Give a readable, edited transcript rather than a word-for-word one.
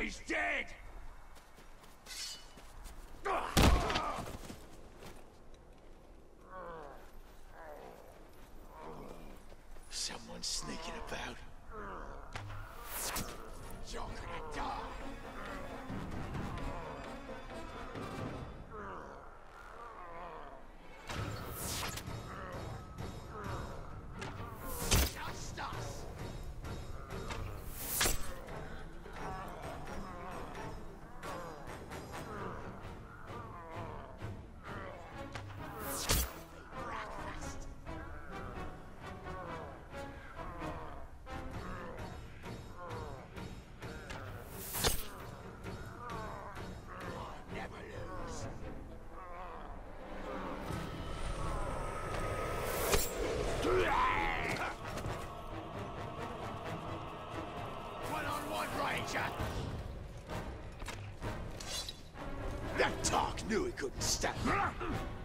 He's dead! Someone's sneaking about. You're gonna die! One-on-one, Ranger! That Tark knew he couldn't stop me.